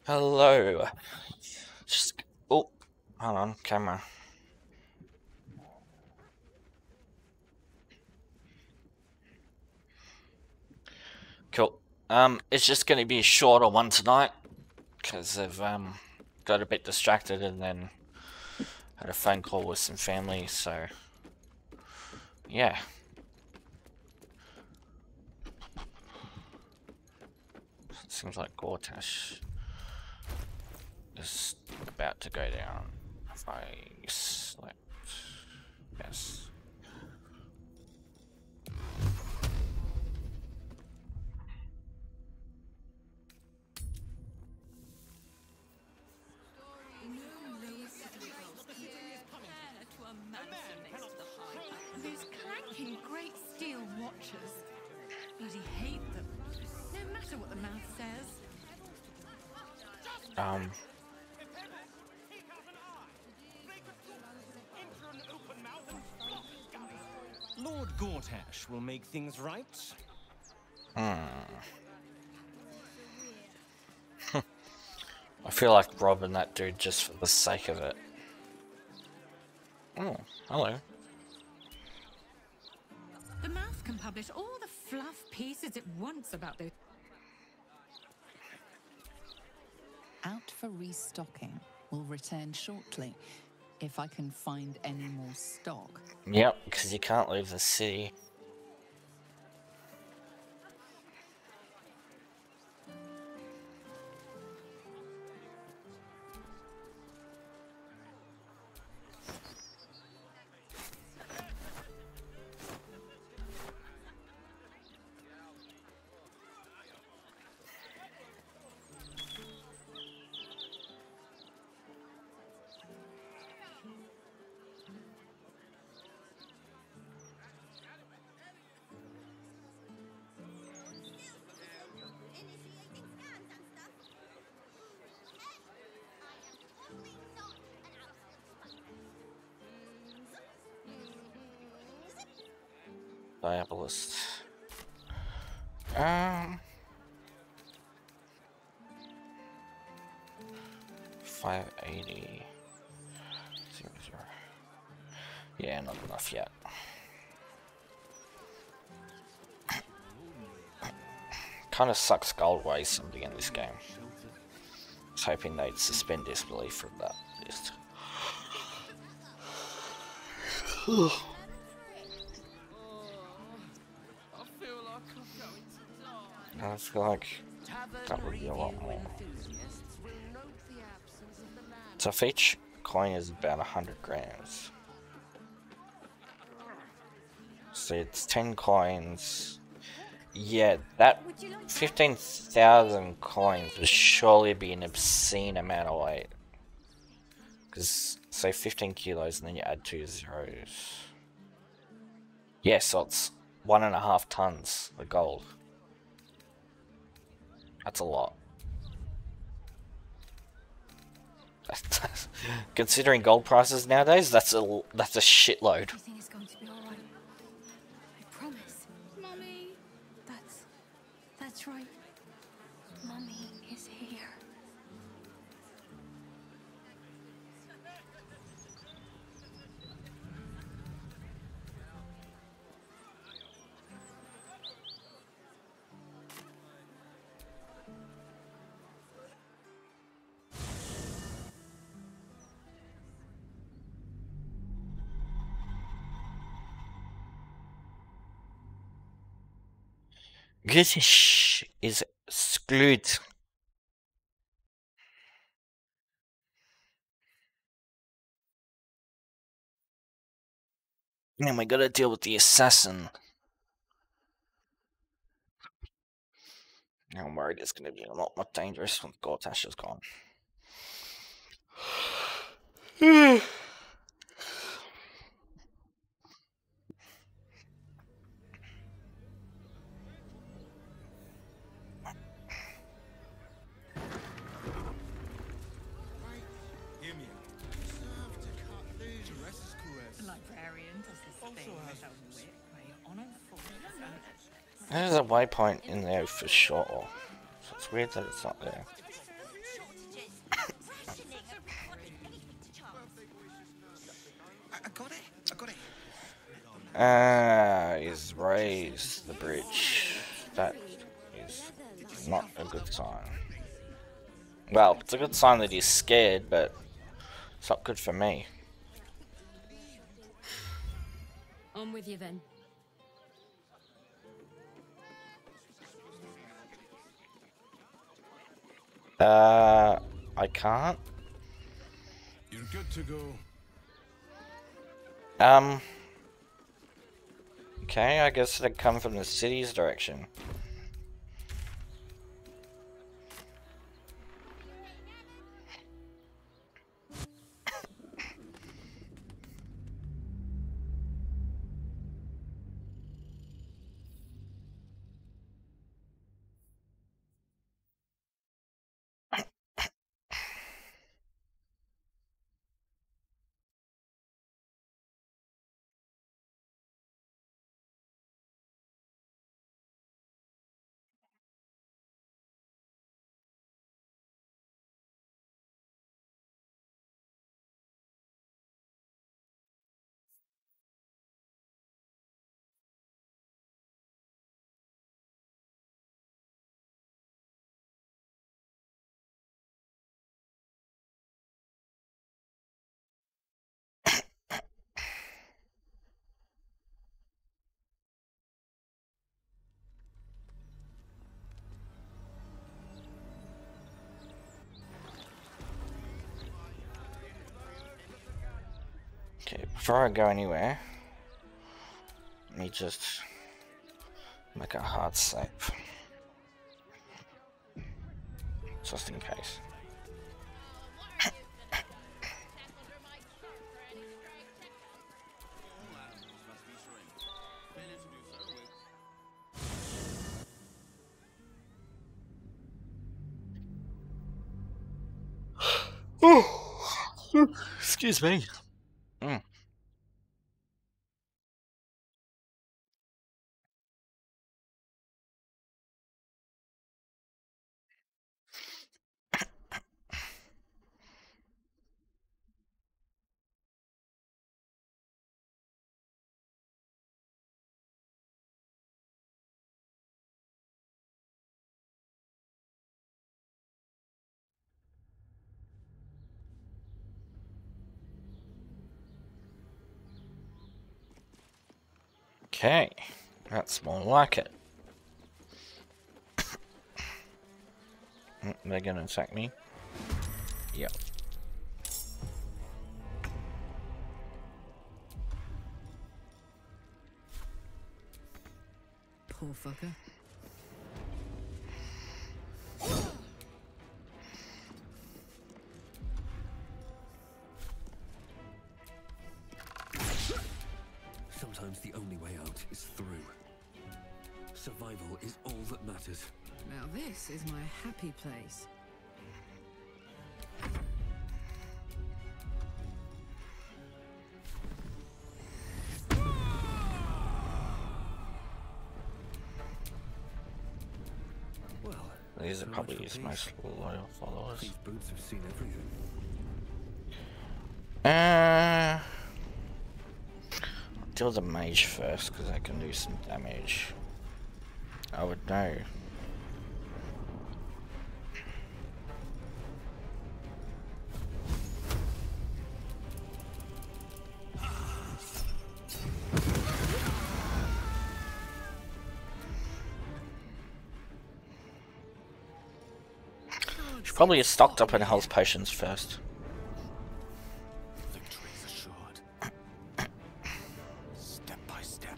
Hello. Just oh, hold on, camera. Cool. It's just going to be a shorter one tonight because I've got a bit distracted and then had a phone call with some family. So yeah. Seems like Gortash is about to go down. If I select yes. These clanking great steel watches. Bloody hate them. No matter what the mouth says. Lord Gortash will make things right. I feel like robbing that dude just for the sake of it. Oh, hello. The mouth can publish all the fluff pieces it wants about those. Out for restocking. Will return shortly, if I can find any more stock. Yep, because you can't leave the city. Diabolist. 580. 0, 0. Yeah, not enough yet. Kind of sucks gold away something in this game. I was hoping they'd suspend disbelief from that list. I feel like that would be a lot more. So if each coin is about 100 grams, so it's 10 coins. Yeah, that 15,000 coins would surely be an obscene amount of weight. Because say 15 kilos and then you add 2 zeros. Yeah, so it's 1.5 tons of gold. That's a lot. Considering gold prices nowadays, that's a shitload. Everything is going to be all right. I promise. Mummy. That's right. Mummy is here. Gortash is screwed. And we gotta deal with the assassin. I'm worried it's gonna be a lot more dangerous when Gortash is gone. There's a waypoint in there for sure. So it's weird that it's not there. I got it. I got it. Is raise the bridge. That is not a good sign. Well, it's a good sign that he's scared, but it's not good for me. I'm with you then. I can't. You're good to go. Okay, I guess it'd come from the city's direction. Okay, before I go anywhere, let me just make a hard save. Just in case. Excuse me. Okay, that's more like it. They're gonna attack me. Yep. Poor fucker. Sometimes the only way out is through. Survival is all that matters. Now this is my happy place. Well, These are so probably much his for most peace. loyal followers. These boots have seen everything. Deal the mage first, because I can do some damage. I would know. Should probably have stocked up on health potions first. Victory is assured. Step by step.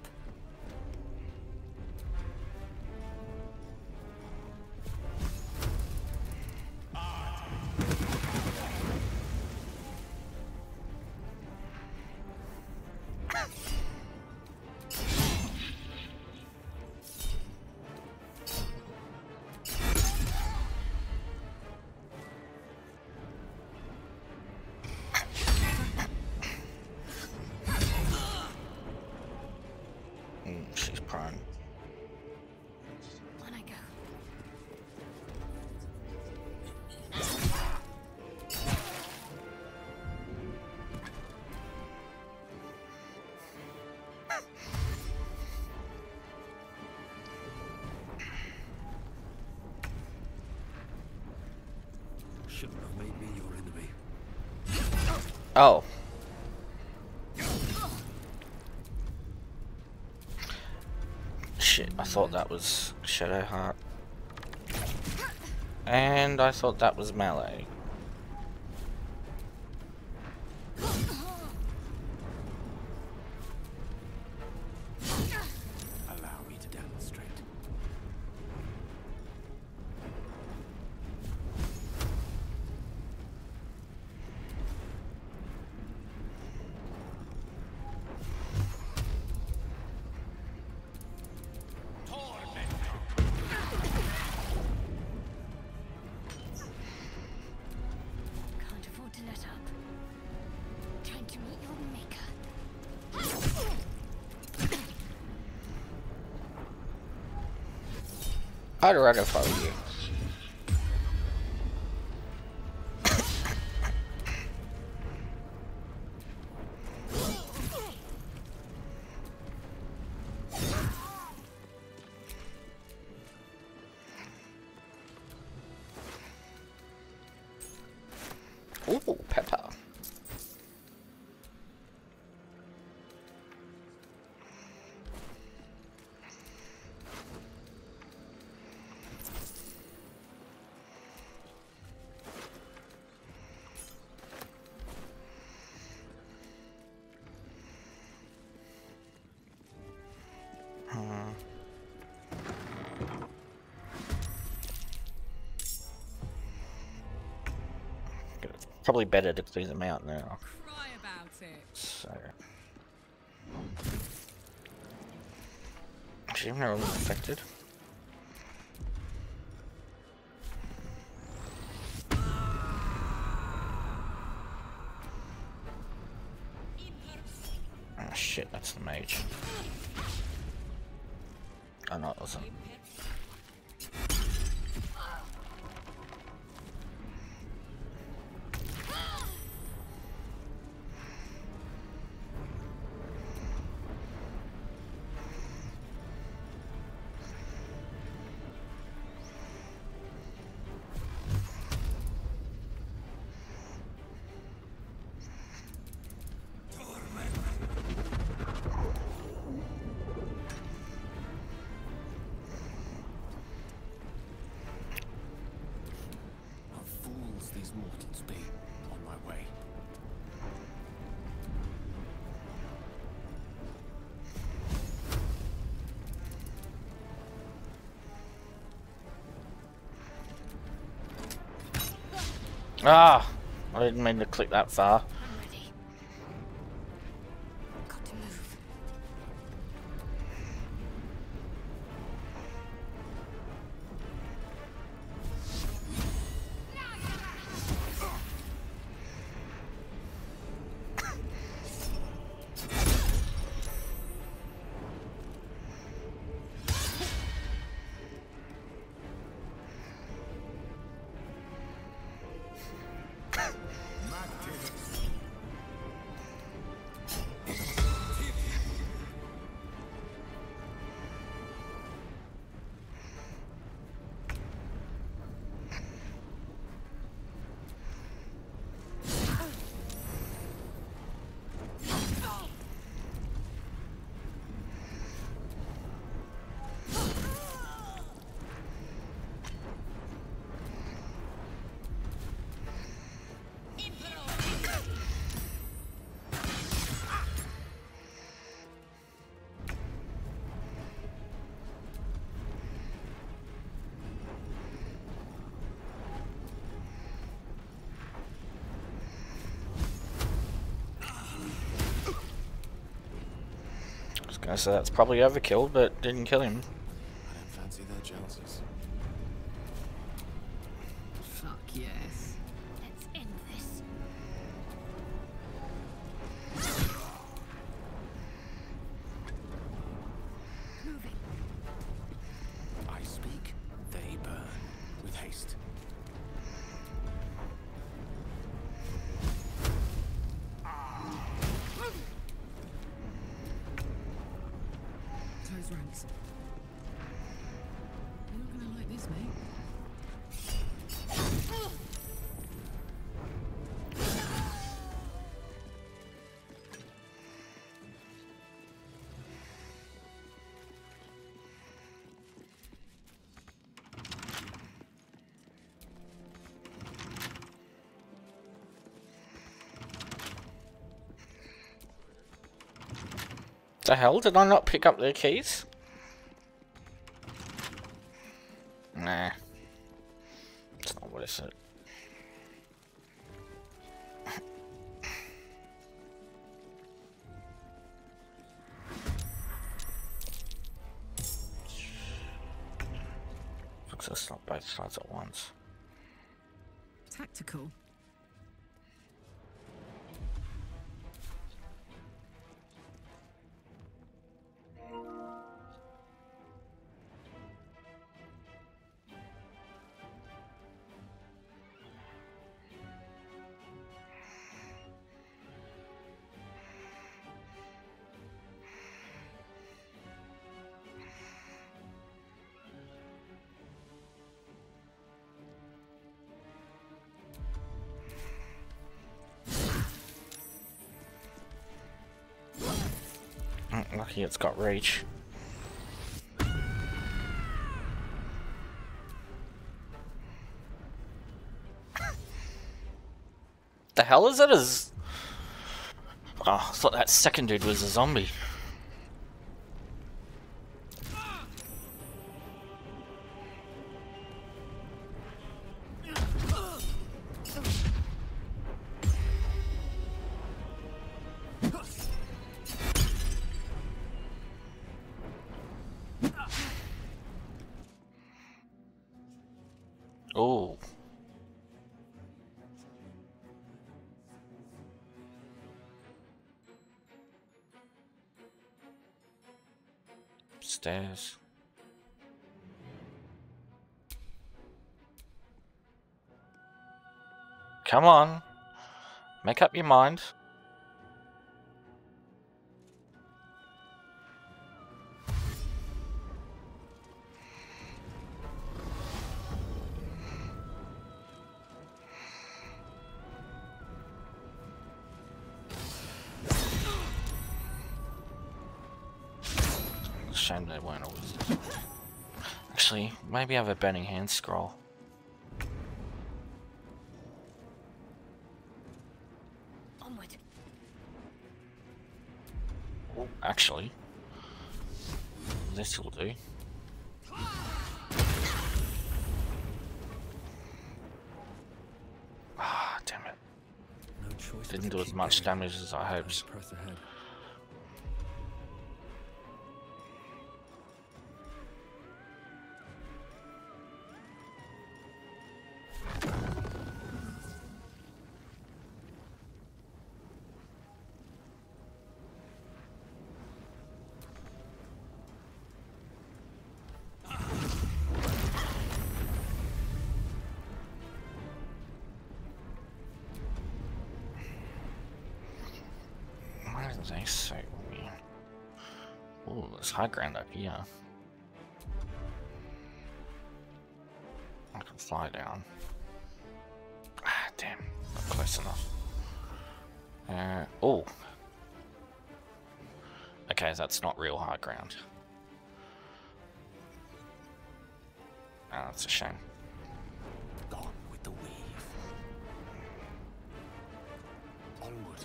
shouldn't have made me your enemy. Oh. Shit, I thought that was Shadowheart. And I thought that was melee. Allow me to demonstrate. Can't afford to let up. Trying to meet your maker. I'd rather follow you. Ooh, pepper. Probably better to clear them out now. Cry about it. So. Actually, I'm not really affected. Oh shit, that's the mage. Oh no, it wasn't. These mortals be on my way. Ah! I didn't mean to click that far. I'm ready. Got to move. So that's probably overkill, but didn't kill him. I don't fancy their jealousies. Fuck yes. Let's end this. Moving. I speak, they burn. With haste. Close ranks. You're not gonna like this, mate. The hell? Did I not pick up their keys? Nah. It's not worth it. It's not both sides at once. Tactical. Lucky it's got reach. The hell is it? Oh, I thought that second dude was a zombie. Oh. Stairs. Come on. Make up your mind. Shame they weren't always. Actually, maybe I have a burning hand scroll. Onward. Oh, actually, this will do. Ah, damn it! No choice. Didn't do as much damage as I hoped. Press ahead. Why did they say me? Oh, there's high ground up here. I can fly down. Ah, damn. Not close enough. Oh. Okay, that's not real high ground. Ah, that's a shame. Gone with the weave. Onward.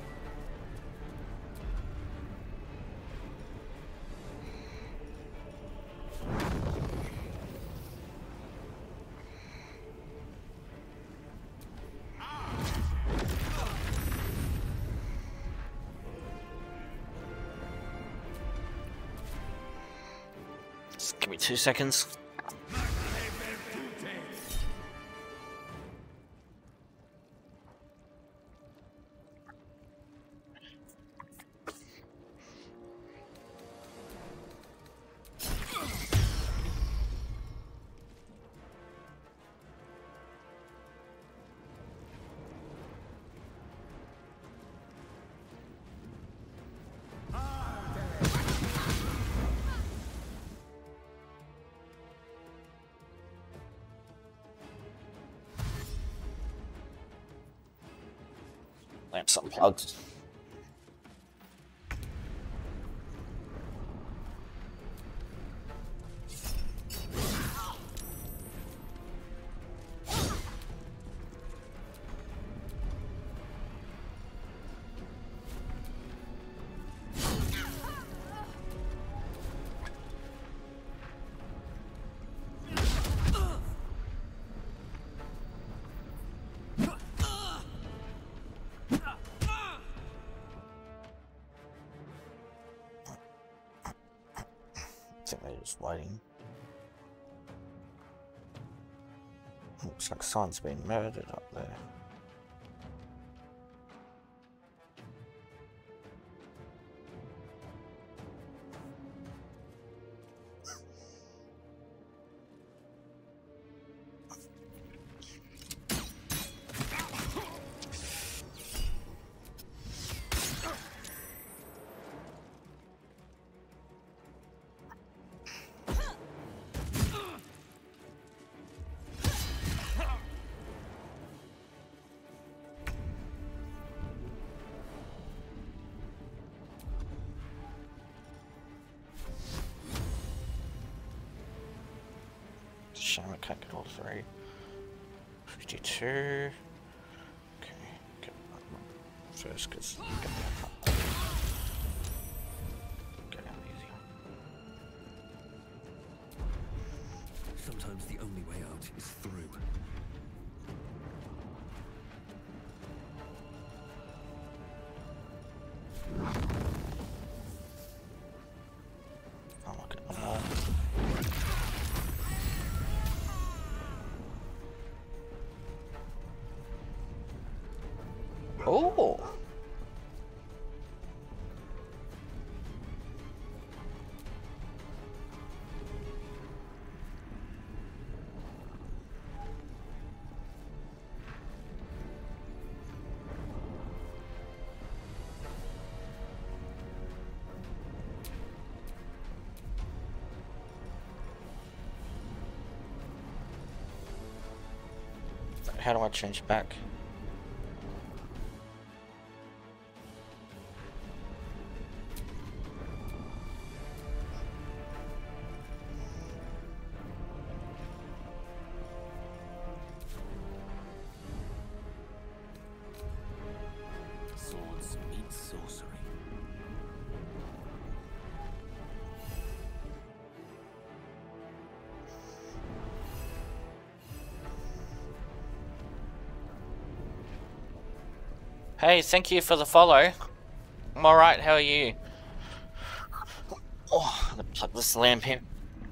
Just give me 2 seconds. Lamps unplugged. Just waiting. Looks like someone's been murdered up there. Shame I can't get all three. 52. Okay, get that first because get that up. Go down easier. Sometimes the only way out is through. Oh, look at them all. Oh! How do I change back? Swords meet sorcery. Hey, thank you for the follow. I'm alright, how are you? Oh, I'm gonna plug this lamp in.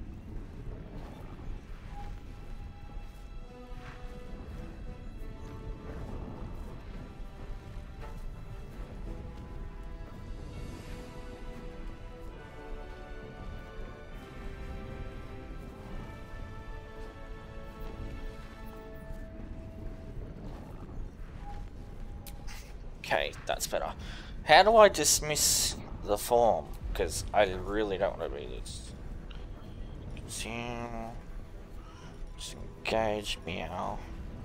Okay, that's better. How do I dismiss the form? Because I really don't want to be this. Consume. Disengage. Meow.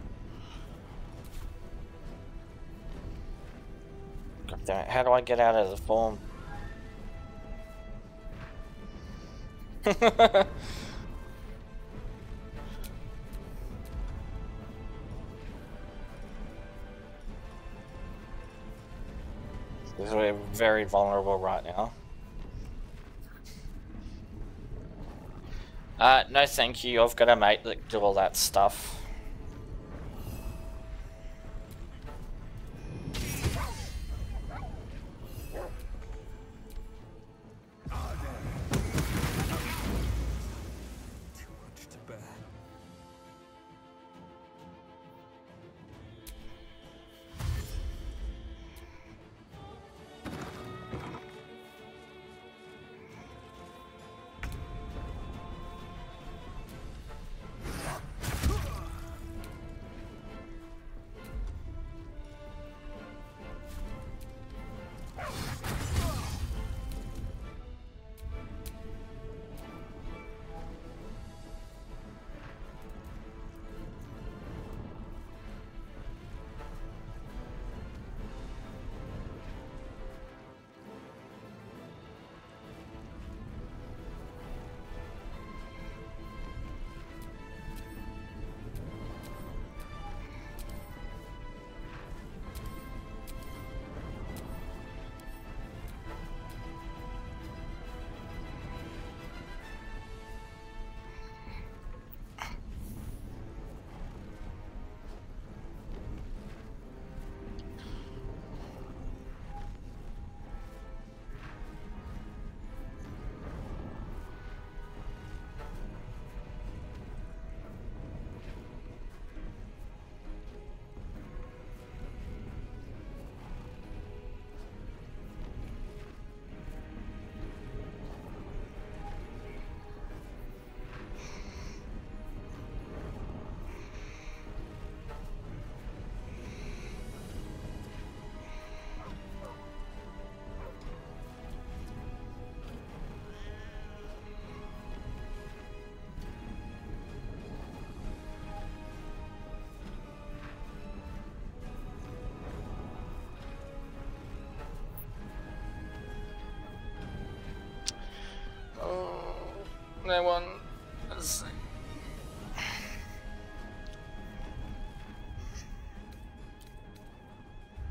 God damn it. How do I get out of the form? Because we're very vulnerable right now. No thank you, I've got a mate that do all that stuff. Too much to bear.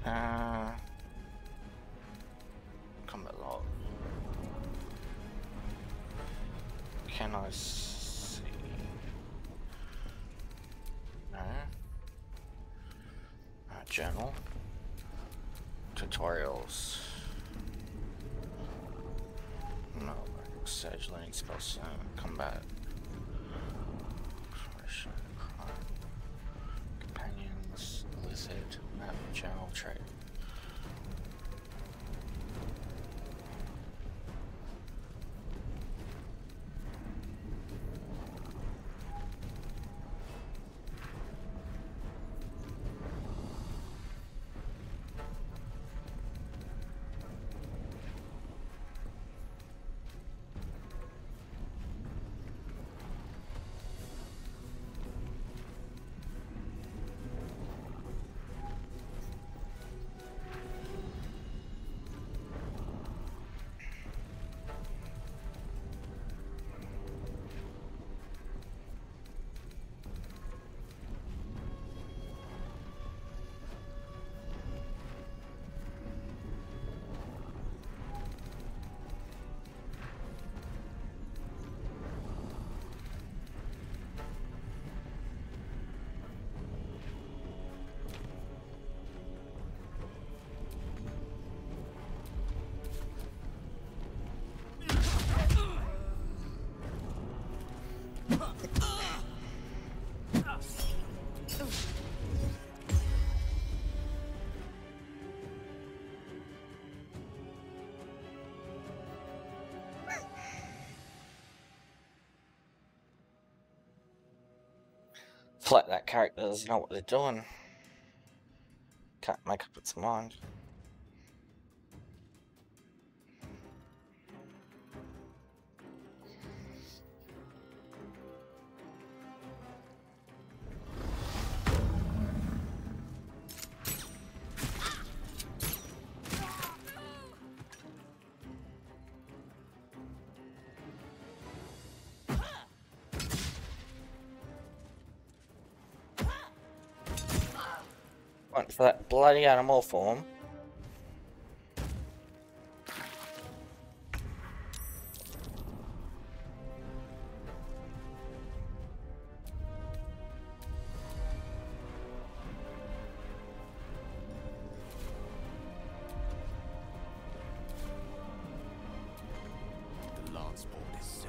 Combat log. Can I see? No. Journal. Tutorials. No. Sage learning spells. Combat. Companions. Lizard. Map. Journal. Trait. It's like that character doesn't know what they're doing. Can't make up its mind. Went for that bloody animal form. The lance board is set.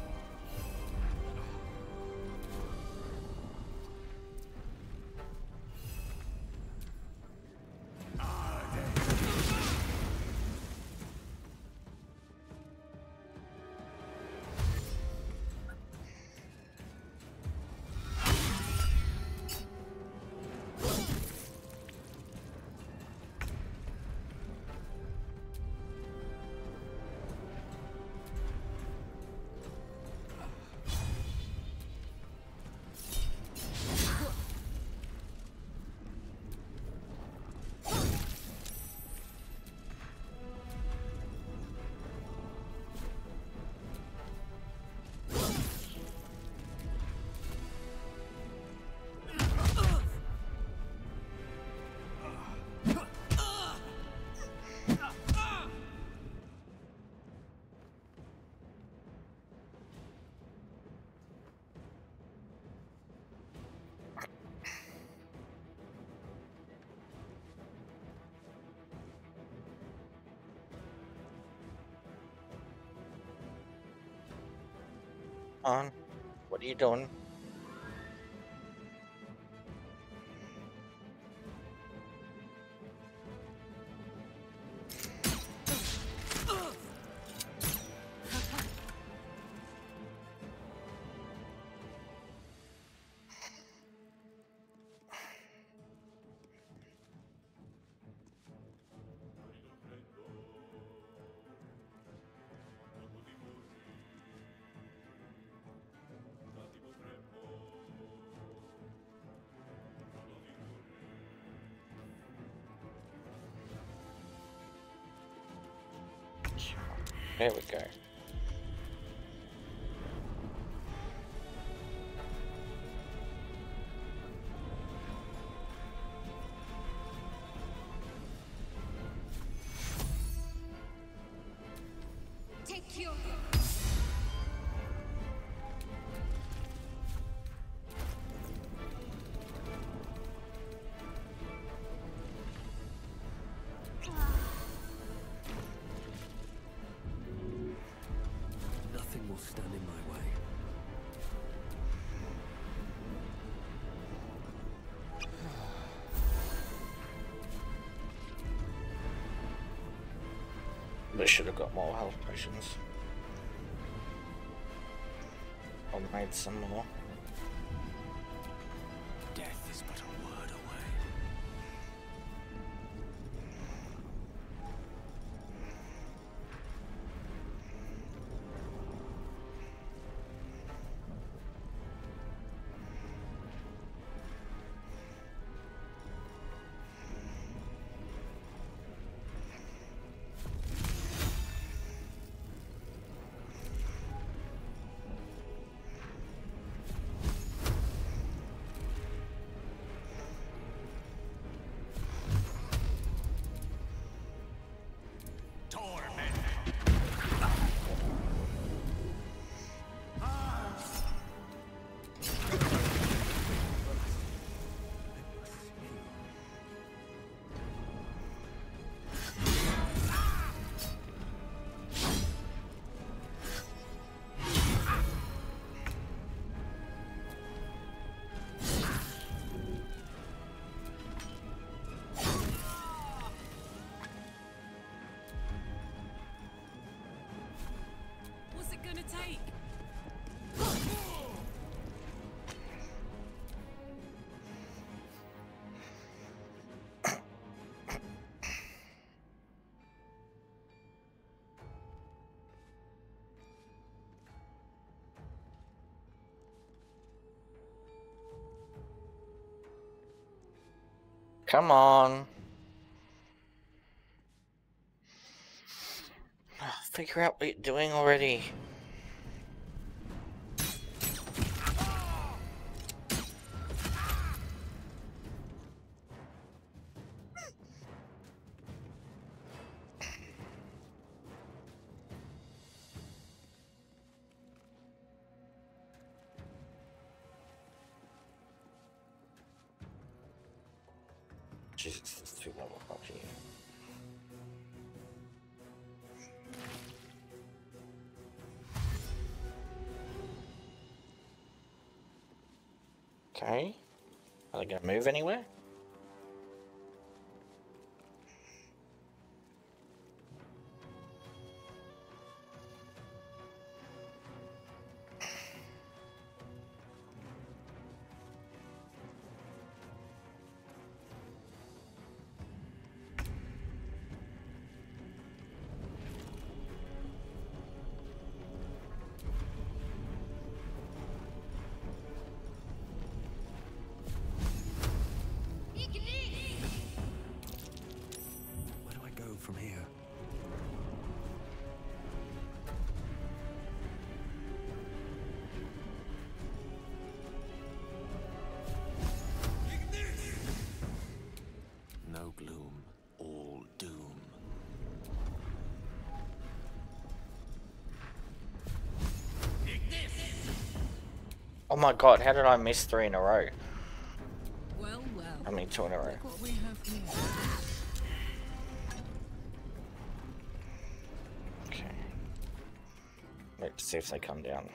On. What are you doing? There we go. We should have got more health potions. Or made some more. Death is but a word away. Take. Come on. Figure out what you're doing already. Jesus, it's too level up here. Okay. Are they going to move anywhere? From here. No gloom, all doom. Oh my god, how did I miss 3 in a row? Well, well. I mean 2 in a row. Look what we have here. Wait to see if they come down.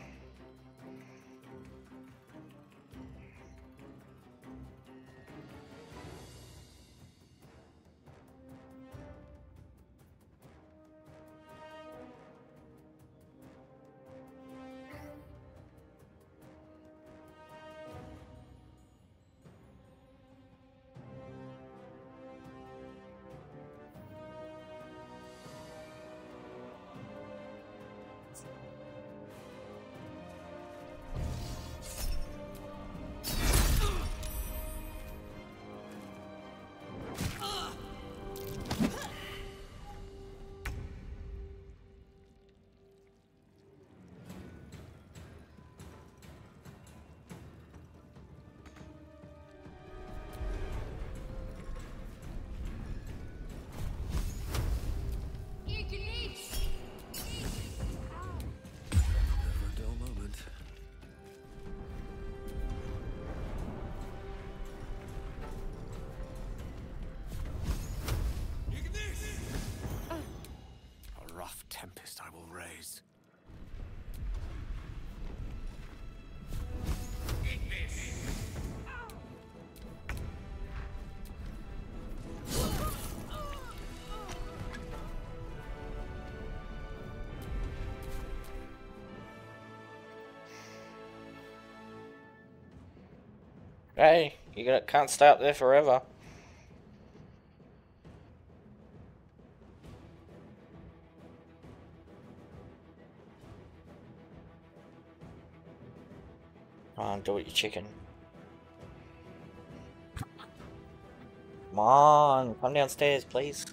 Hey, can't stay up there forever. Come on, do it, you chicken. Come on, come downstairs, please.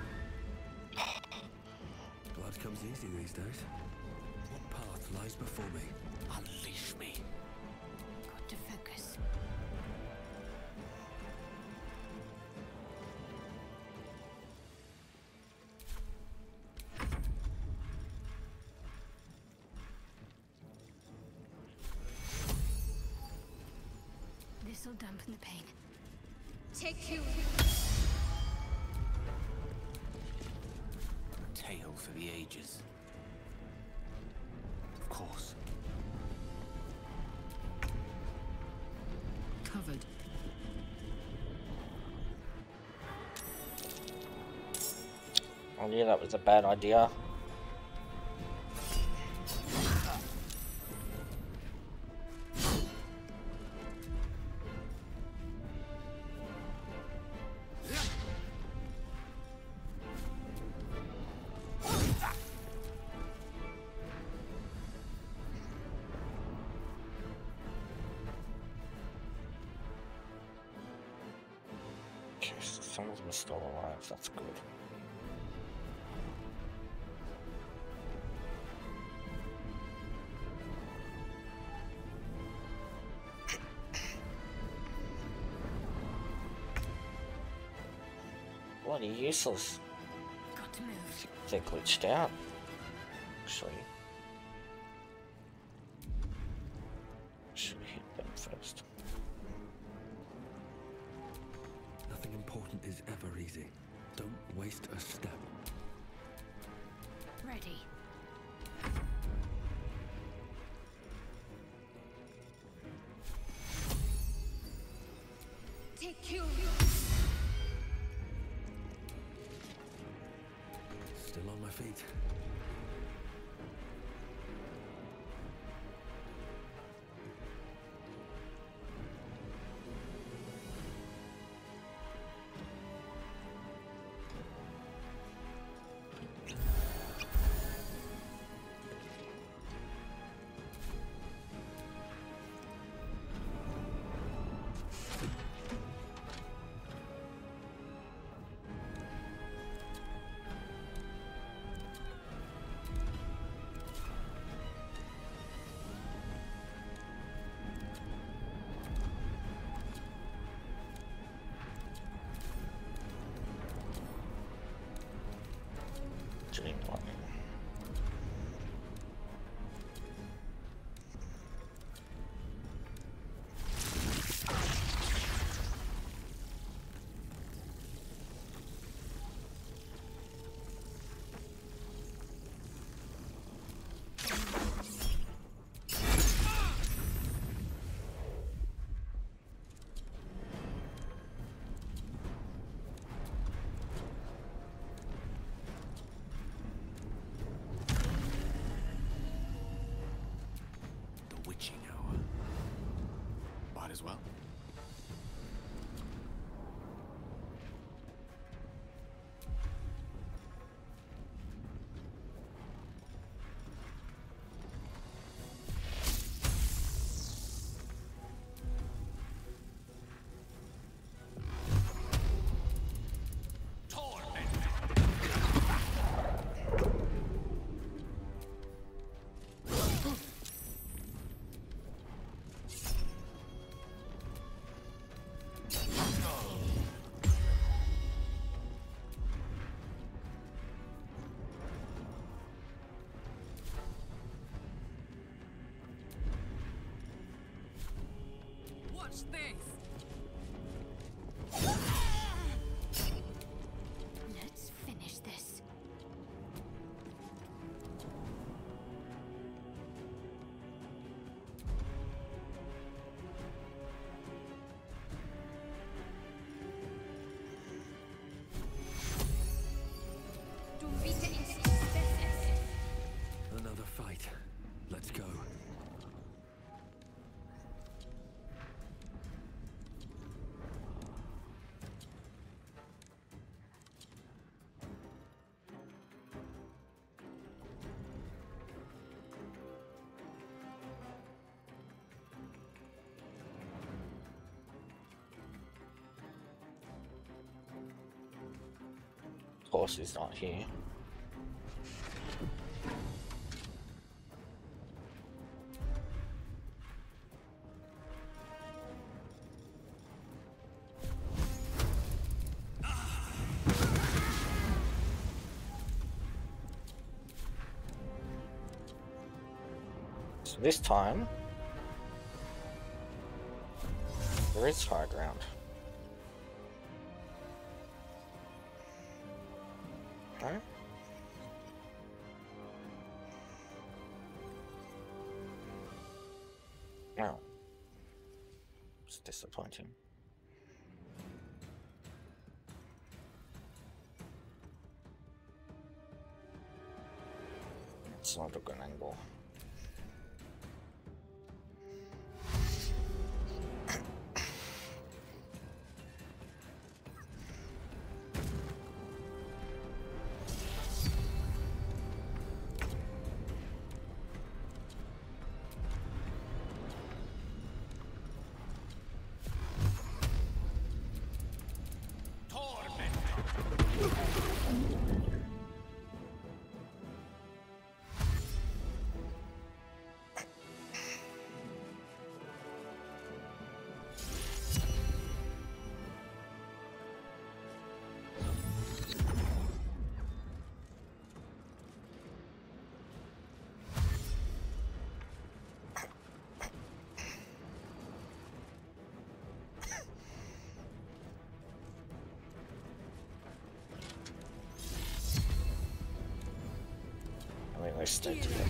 Blood comes easy these days. What path lies before me? Unleash me. Got to focus. This'll dampen the pain. Take you. A tale for the ages. Of course. Covered. I knew that was a bad idea. Some of them are still alive, that's good. Bloody useless. Got to move. They're glitched out. Actually. Should hit them first. Nothing important is ever easy. Don't waste a step. Ready. Take you. Still on my feet. Witching hour. Might as well. Watch this. Let's finish this. Another fight. Let's go. course he's not here. So this time, there is high ground. No? No. It's disappointing. It's not a good angle. I mean, they stay together.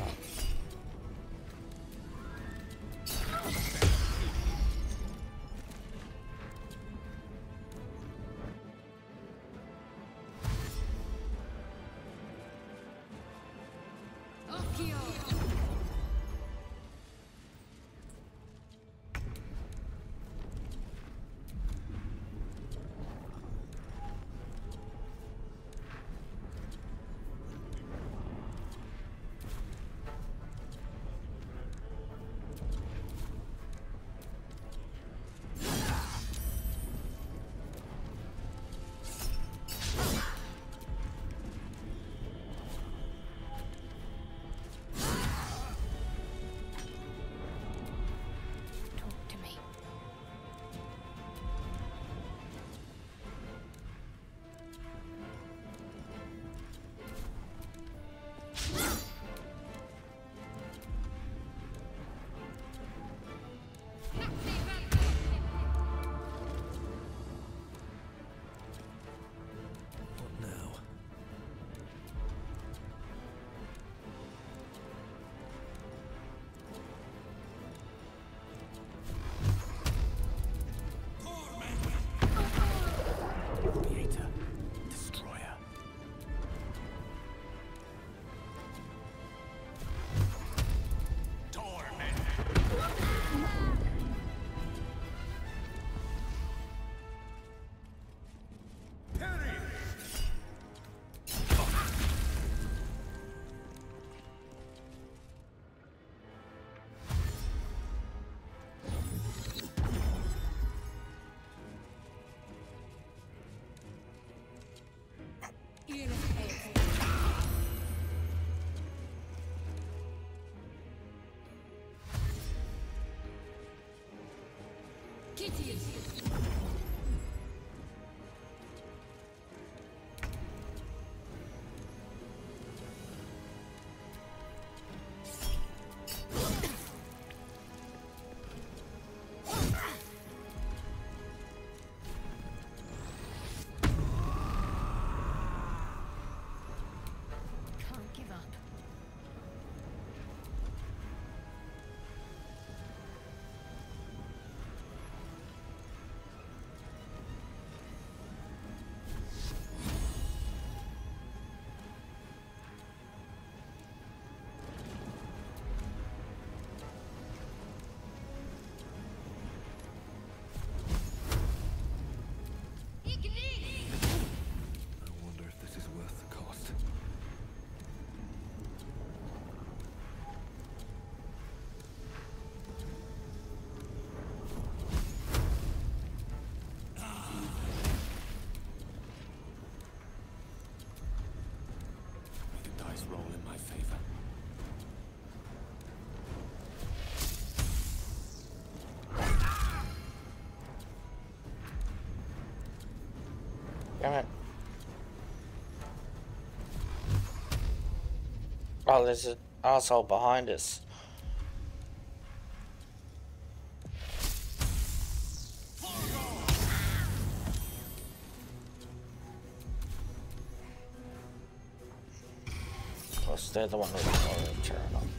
Damn it. Oh, there's an asshole behind us. Plus, they're the one with the turn on.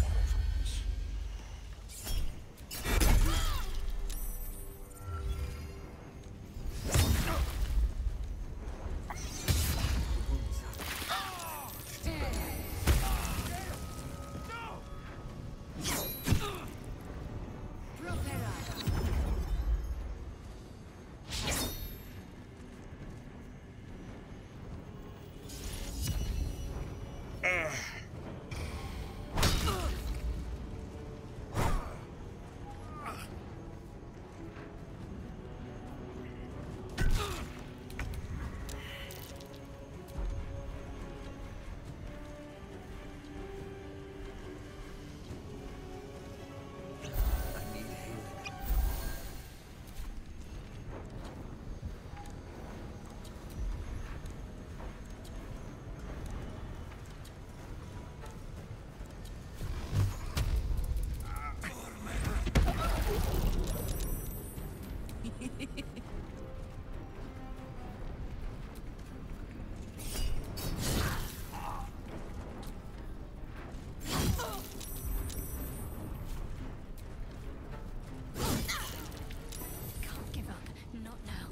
Can't give up. Not now.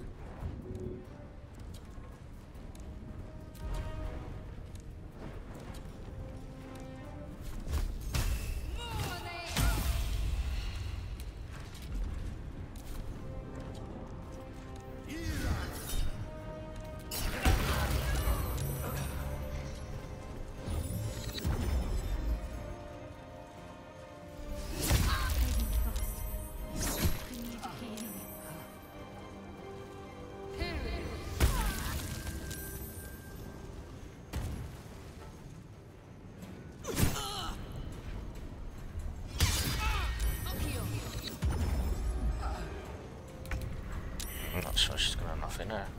I'm not sure she's got enough in her.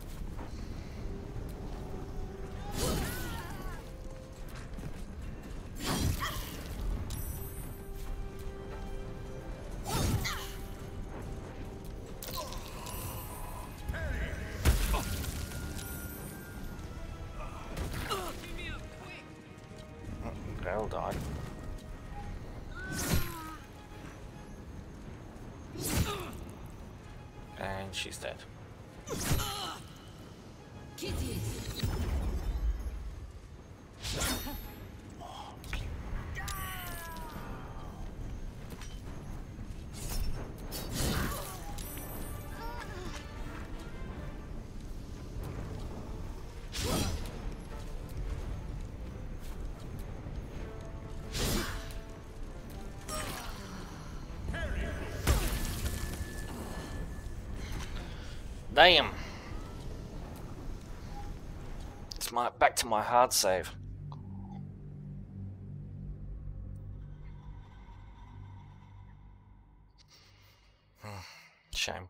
Girl died. And she's dead. Damn. It's back to my hard save. Shame.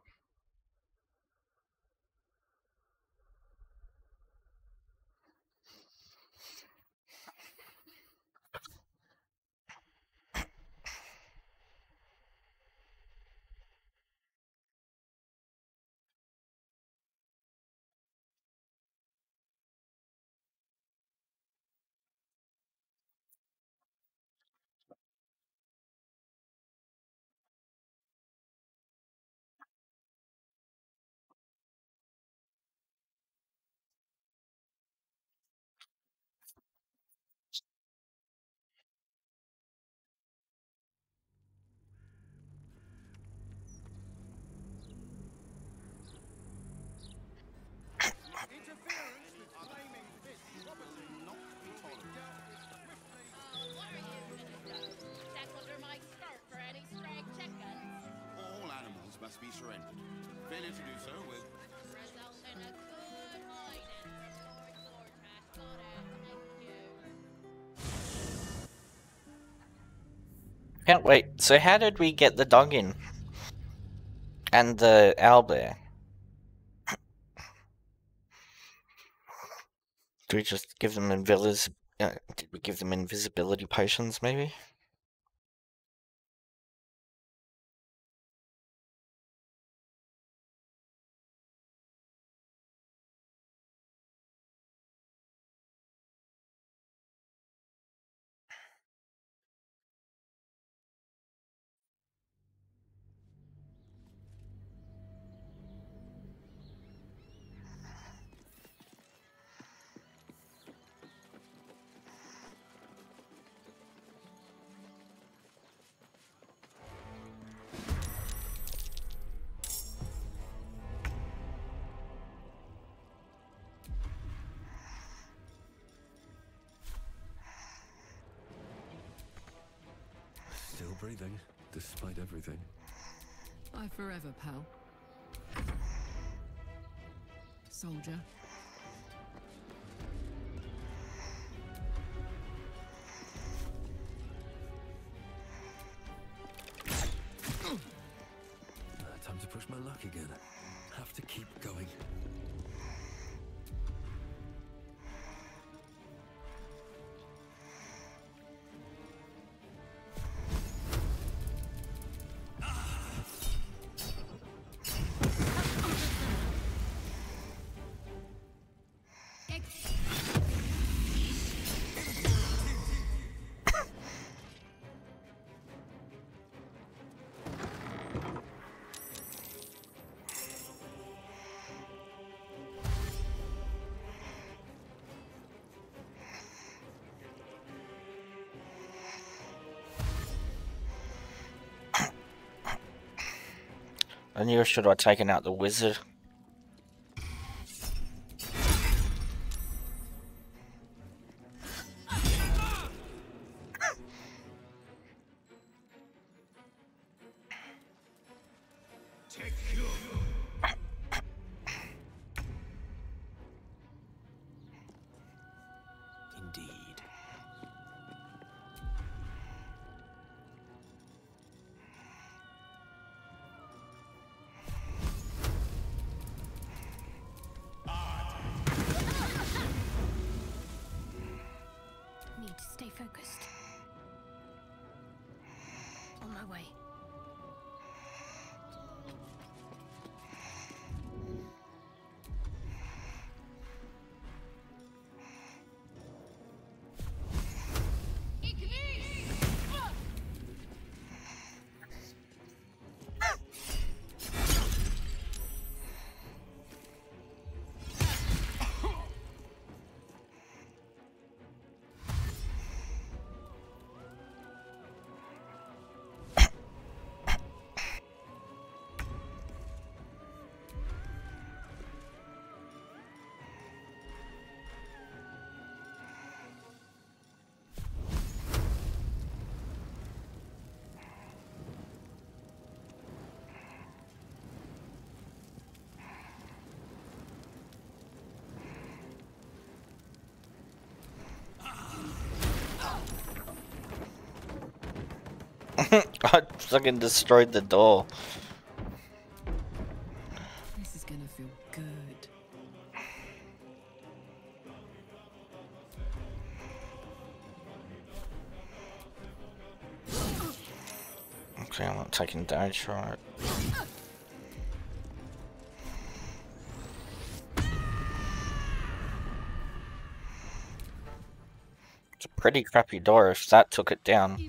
All animals must be surrendered. Failure to do so will Result in a good hiding from Lord Gortash. Got it. Thank you. Can't wait. So how did we get the dog in? And the owlbear? Do we just give them did we give them invisibility potions, maybe? Still breathing, despite everything. I forever, pal. Soldier. Time to push my luck again. Have to keep going. I knew I should have taken out the wizard. Indeed. Need to stay focused. On my way. I fucking destroyed the door. This is gonna feel good. Okay, I'm not taking damage from it. It's a pretty crappy door if that took it down.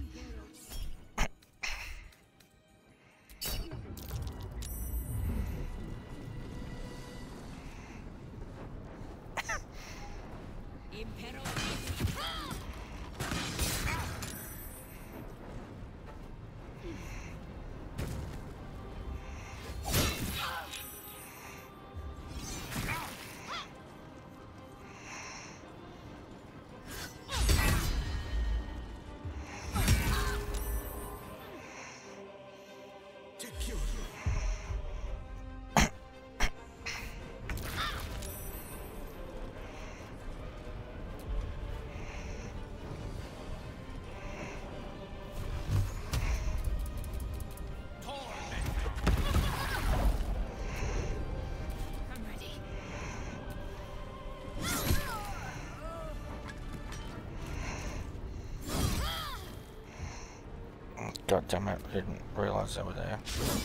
God damn it, I didn't realise they were there.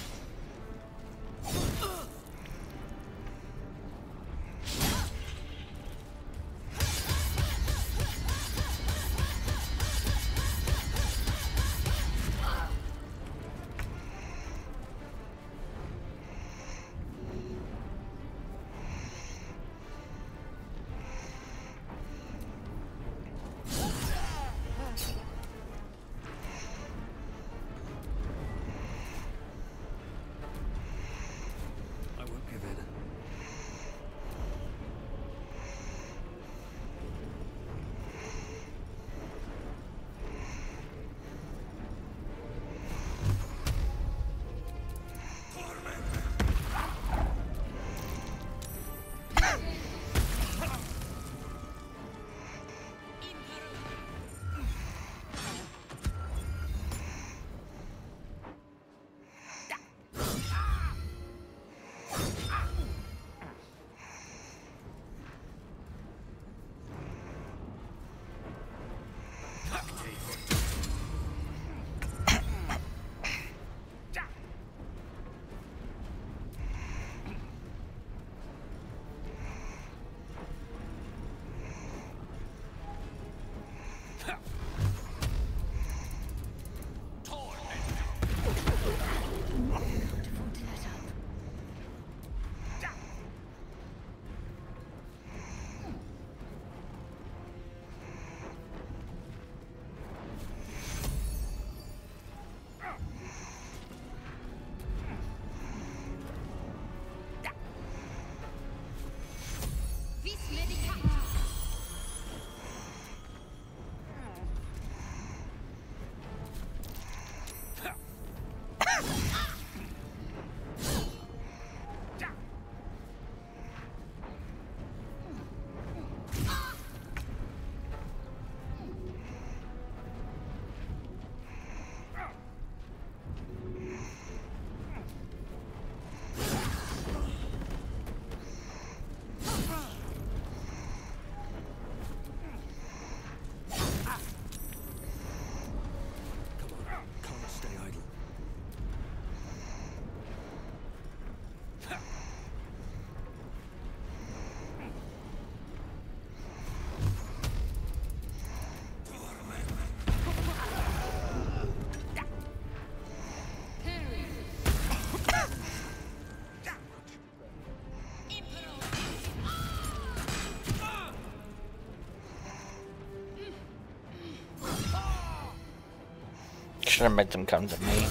Should have made them come to me.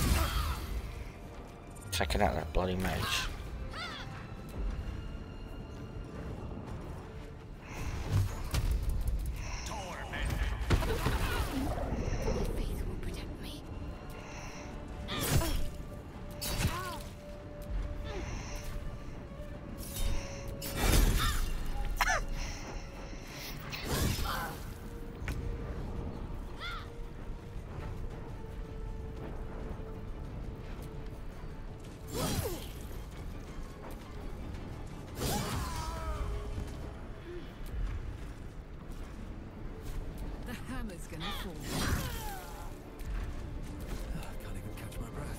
Checking out that bloody mage. Hammer's gonna fall. Can't even catch my breath.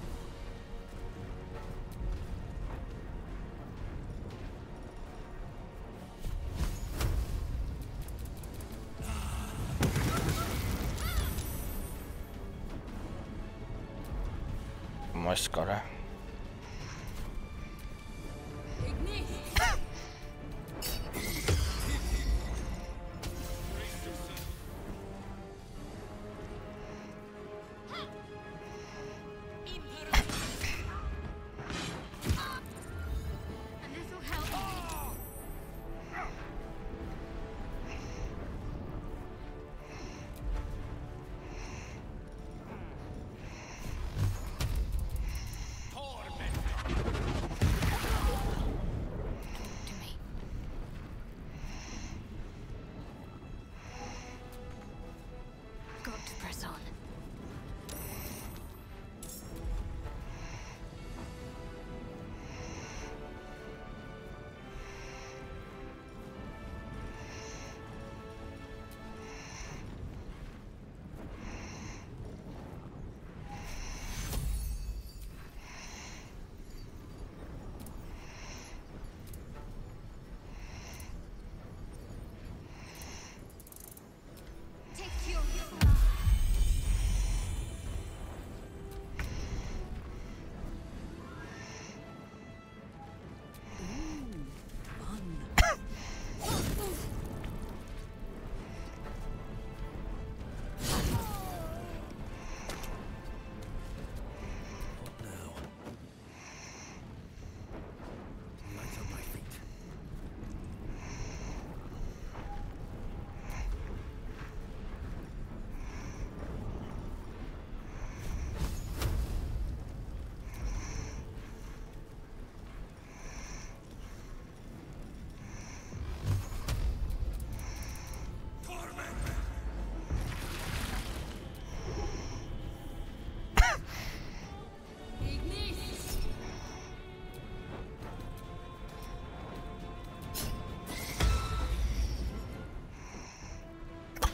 Almost got her.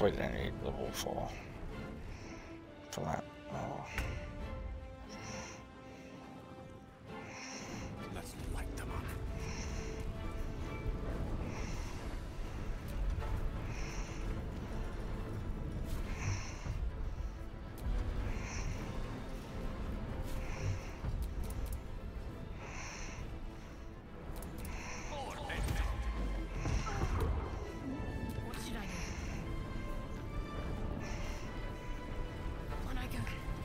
probably don't need level 4 for that. Oh. Let's light them up. What should I do? On I go.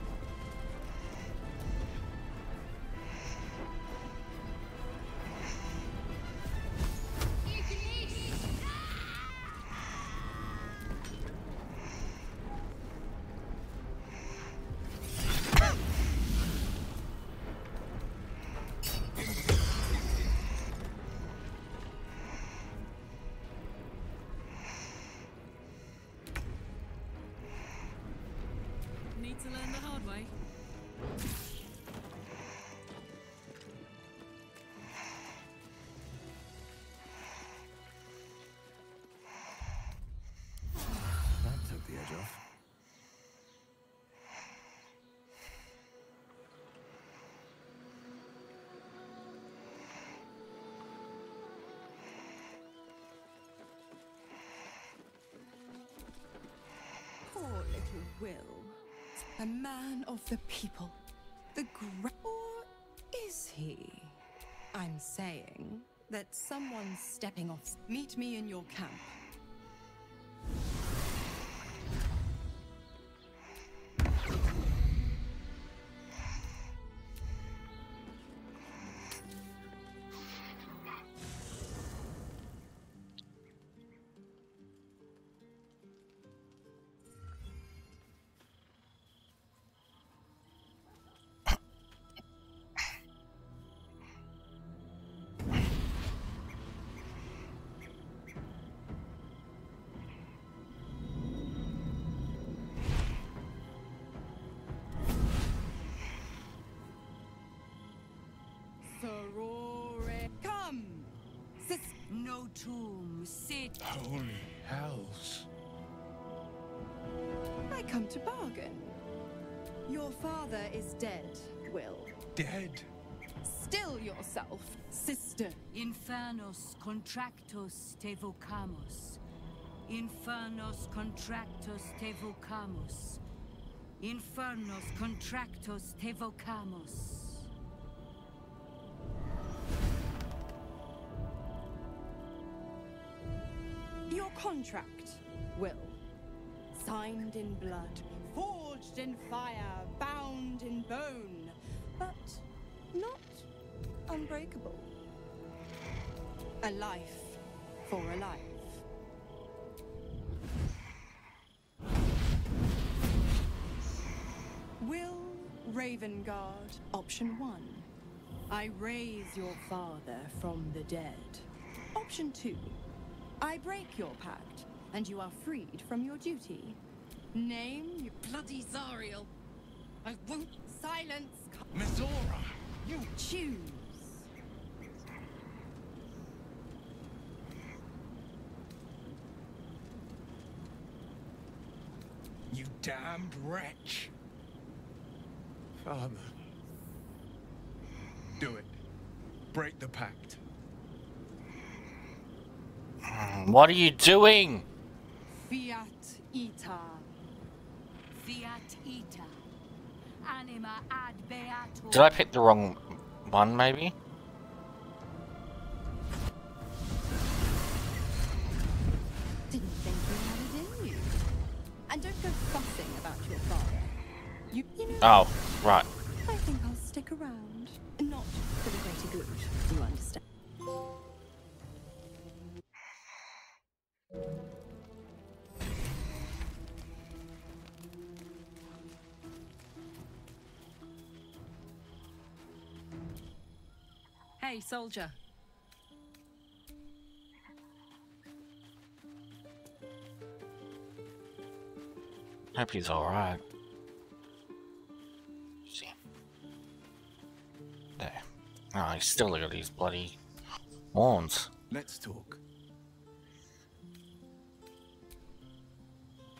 Need to learn the hard way. That took the edge off. Poor little Will. A man of the people. The or is he? I'm saying that someone's stepping off. Meet me in your camp. Sorore. Come! No tomb, sit. Holy hells. I come to bargain. Your father is dead, Will. Dead? Still yourself, sister. Infernos contractos te vocamos. Infernos contractos te vocamos. Infernos contractos te vocamos. Your contract, Will. Signed in blood, forged in fire, bound in bone, but not unbreakable. A life for a life. Will Ravengard, option 1. I raise your father from the dead. Option 2. I break your pact, and you are freed from your duty. Name you bloody Zariel. I won't silence. Mizora! You choose. You damned wretch! Father. Do it. Break the pact. What are you doing? Fiat ita. Fiat ita. Anima ad beatum. Did I pick the wrong one, maybe? Didn't think you had it in you. And don't go fussing about your father. You know. Oh, right. I think I'll stick around. Not for the greater good, you understand. Hey, soldier. Hope he's alright. See. There. Oh, he's still got these bloody horns. Let's talk.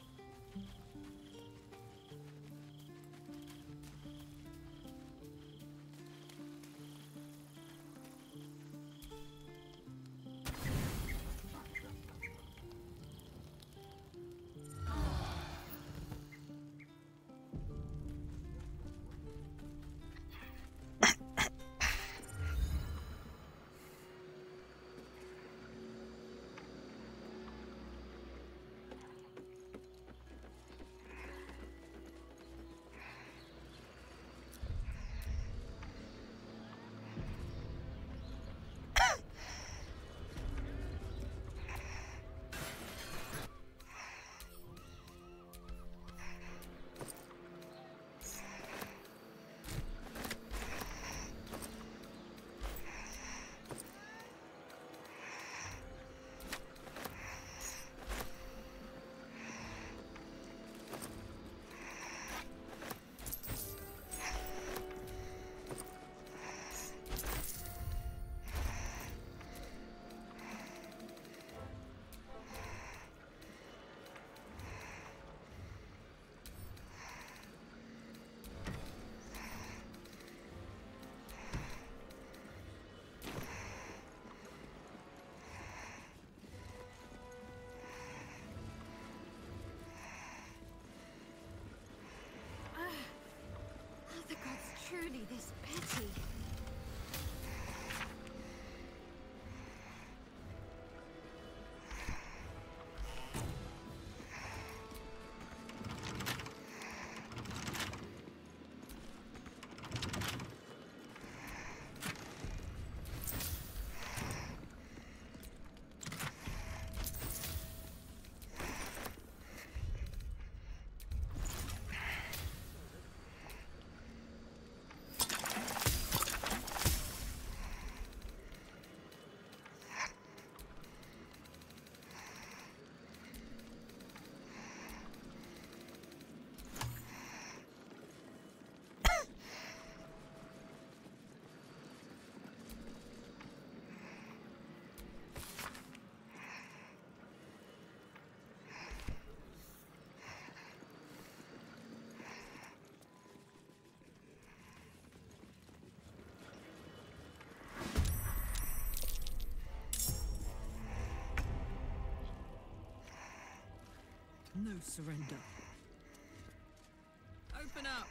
No surrender. Open up.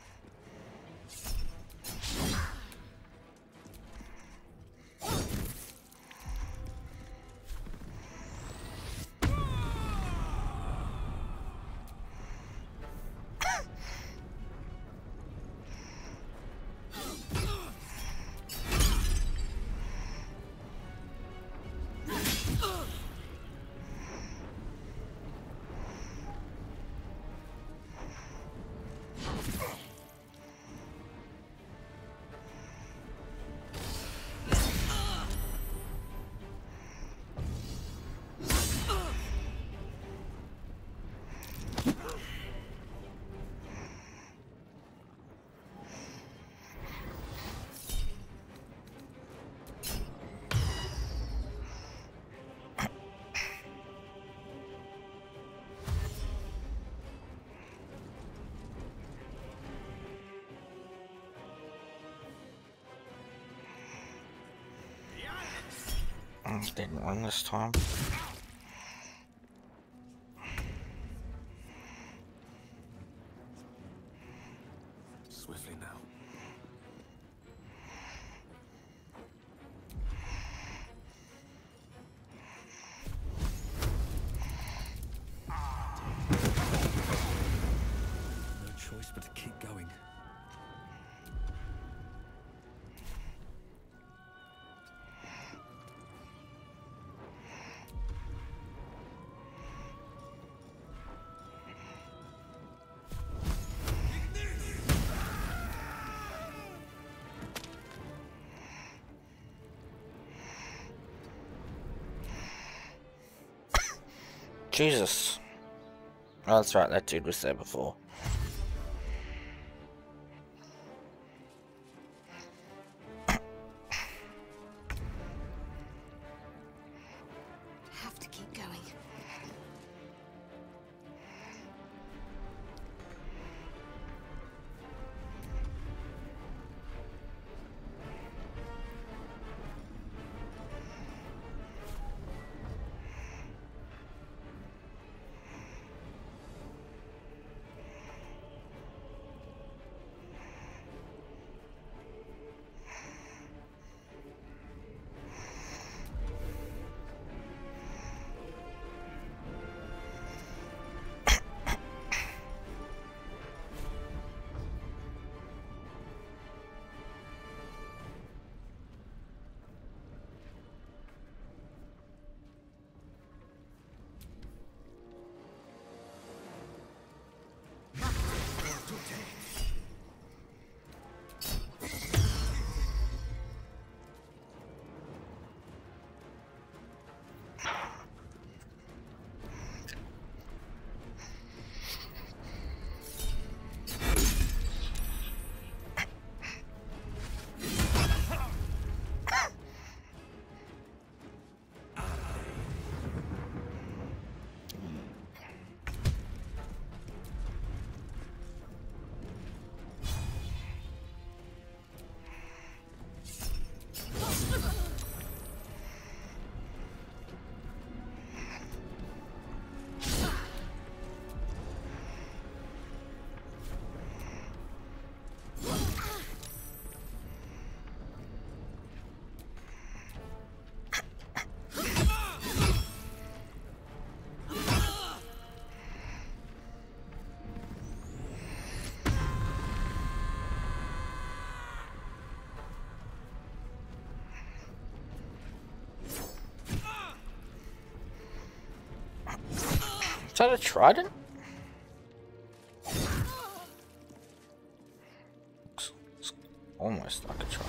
Didn't win this time. Swiftly now. No choice but to keep going. Jesus. Oh, that's right, that dude was there before. Have to keep going. Is that a trident? It's almost like a trident.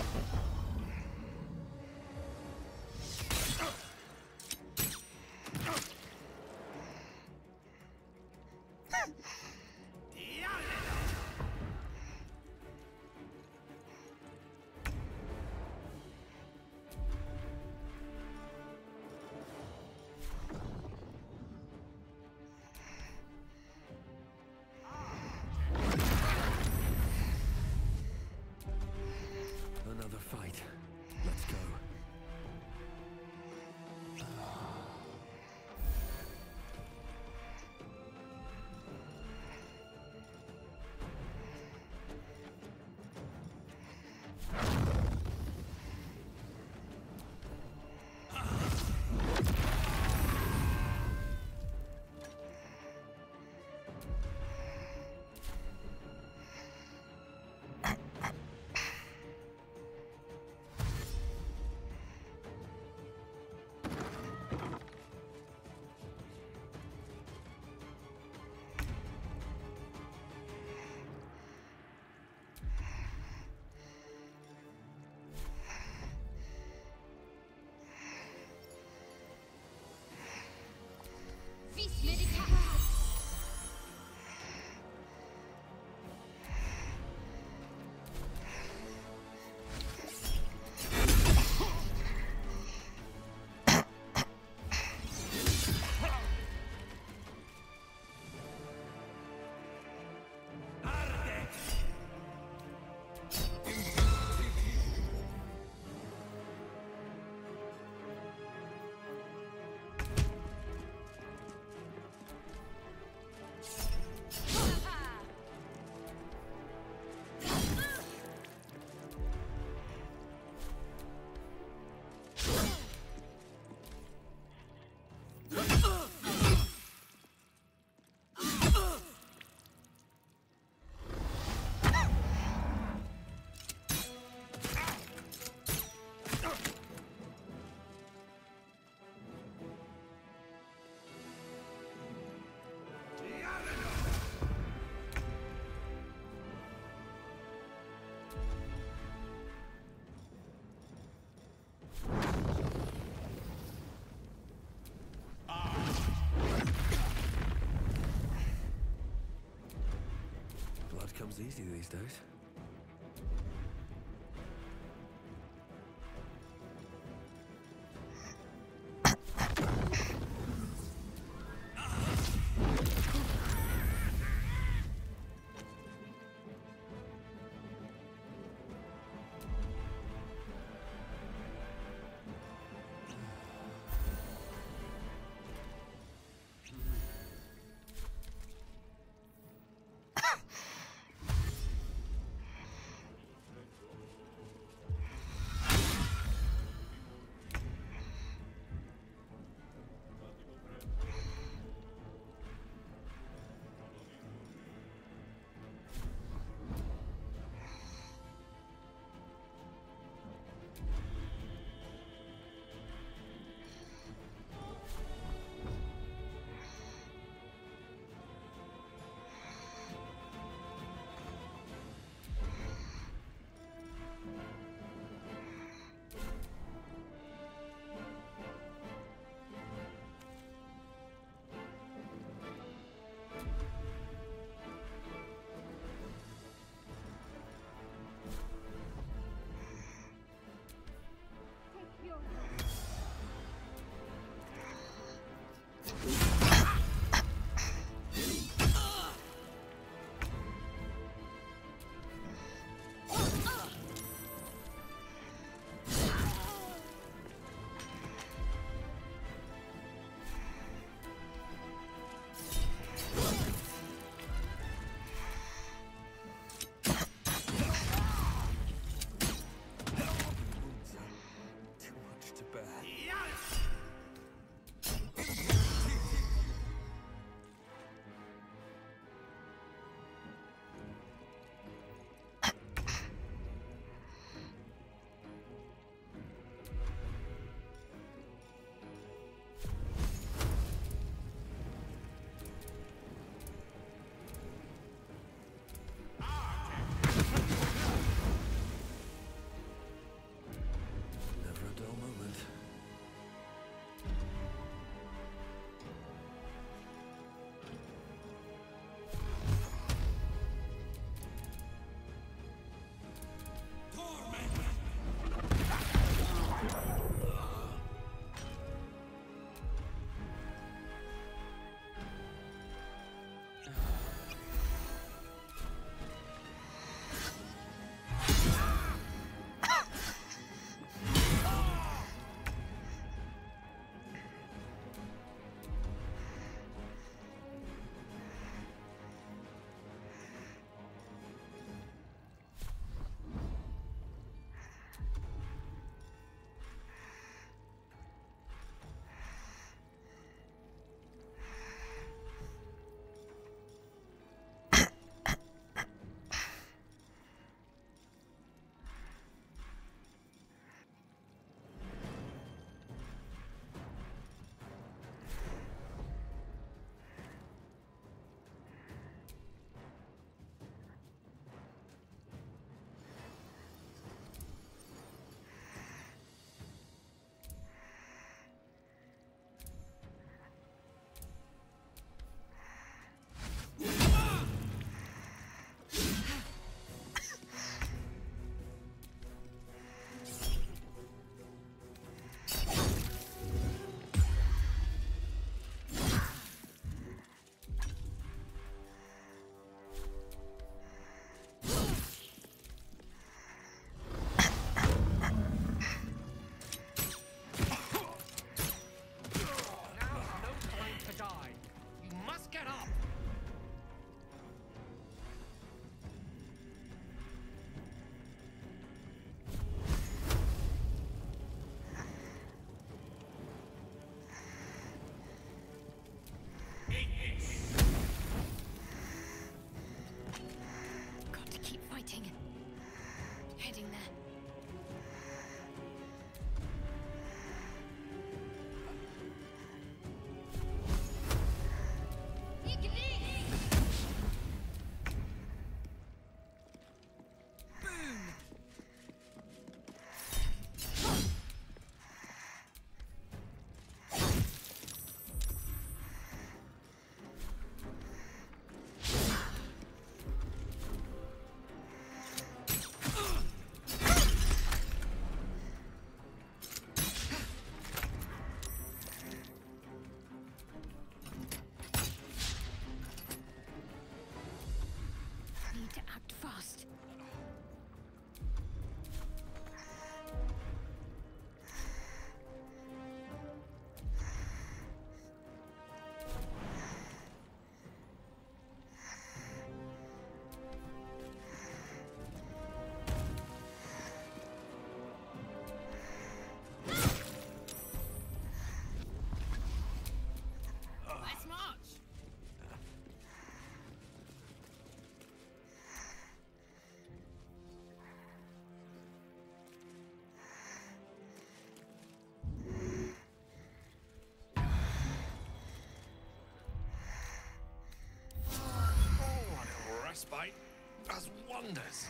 these days. frostbite does wonders.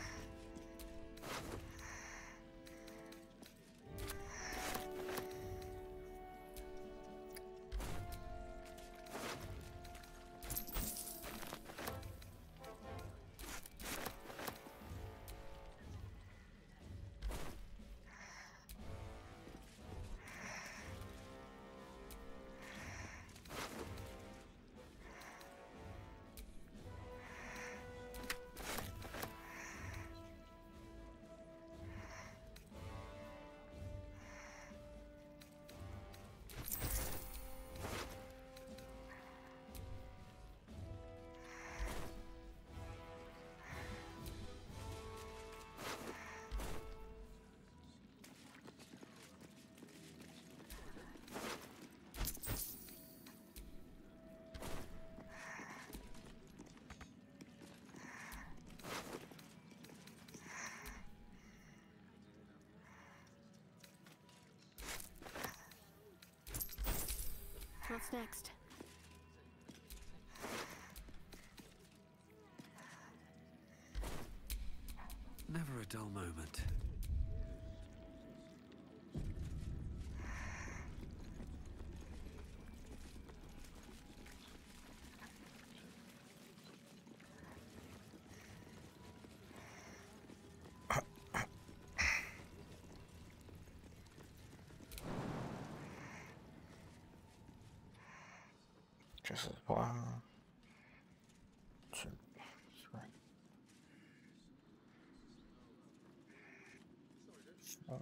What's next? Never a dull moment. Just 1, 2, 3. Four.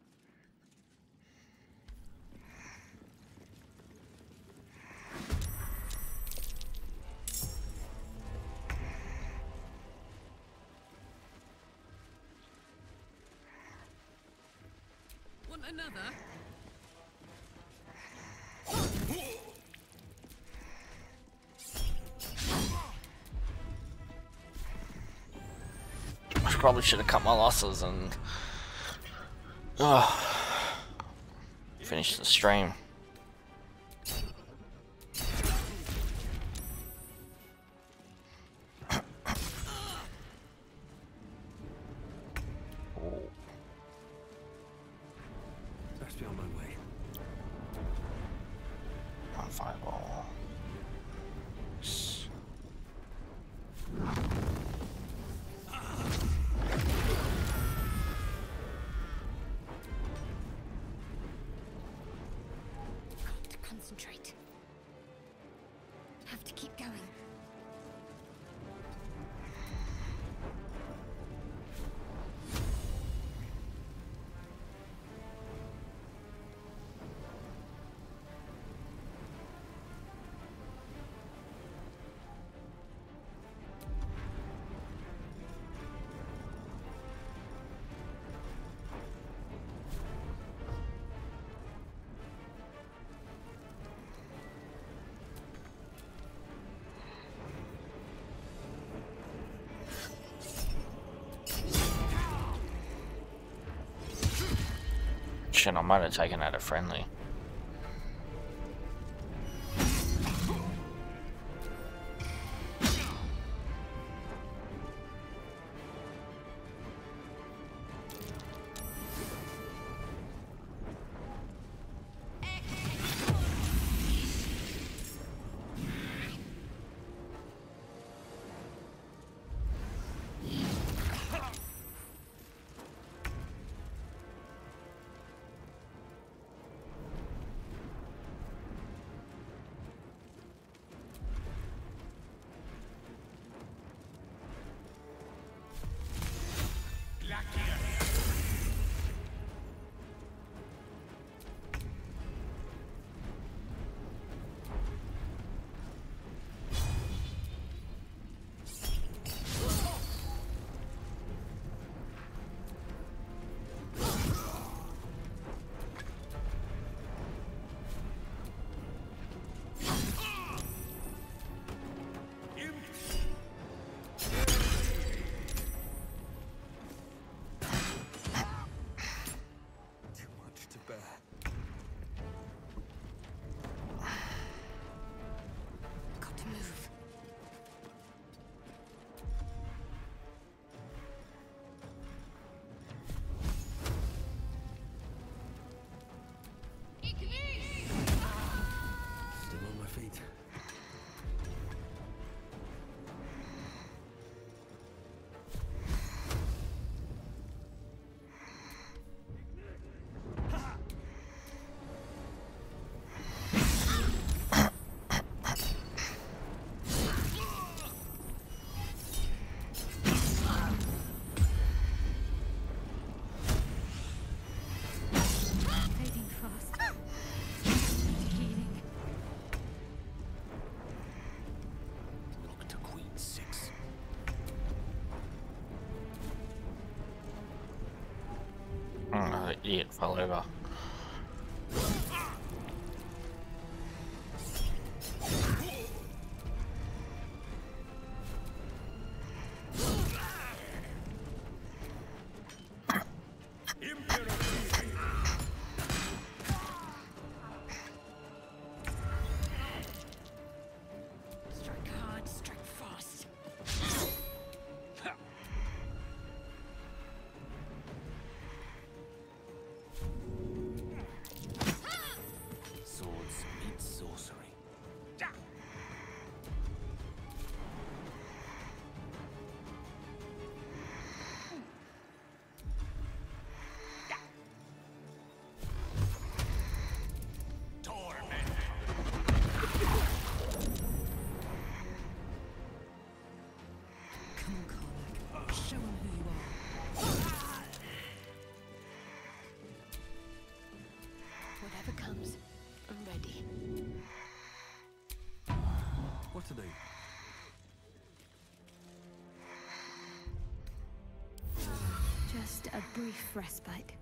Want another? I probably should have cut my losses and finish the stream. Best be on my way. One fireball. Concentrate. Have to keep going. Shit, I might have taken out a friendly. It fell over. Strike hard, strike fast. Swords meet sorcery. Come on, Karlach. Show him who you are. Whatever comes, I'm ready. What to do? Just a brief respite.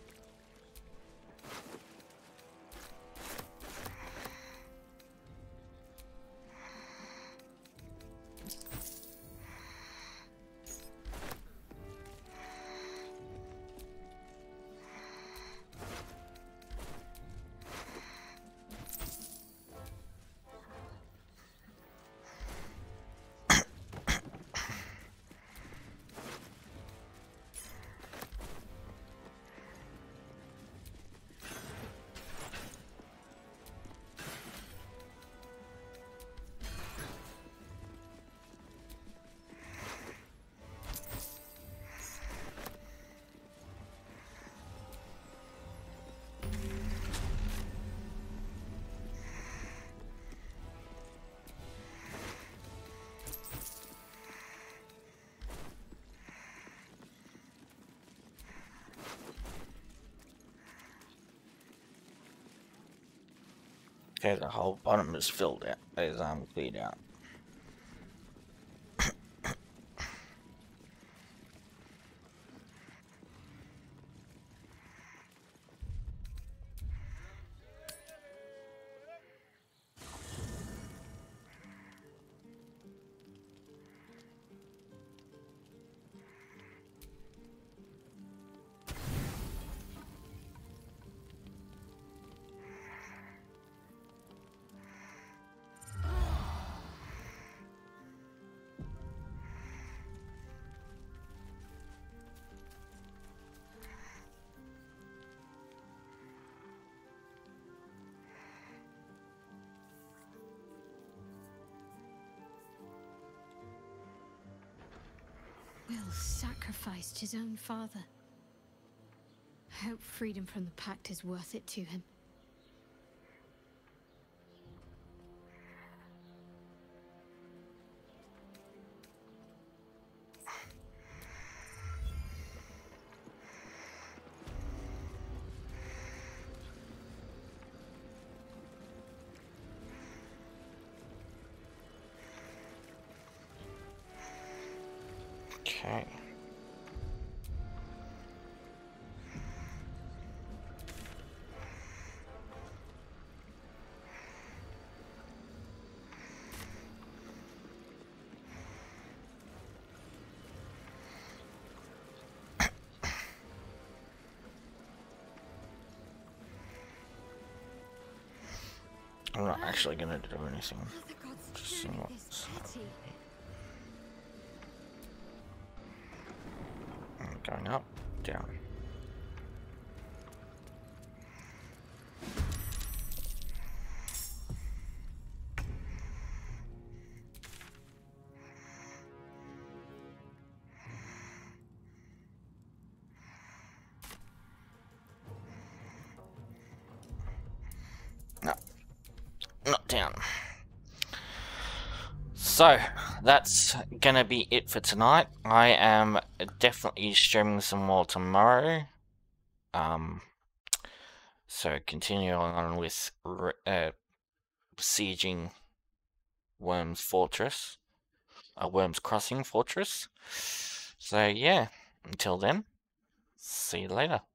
Okay, the whole bottom is filled out. Is cleared out. Will sacrificed his own father. I hope freedom from the Pact is worth it to him. Okay. I'm not actually gonna do anything. Just seeing what's happening. Going up, down. No, not down. So, that's gonna be it for tonight. I am definitely streaming some more tomorrow. So continuing on with sieging Wyrms Fortress, Wyrms Crossing Fortress. So yeah, until then, see you later.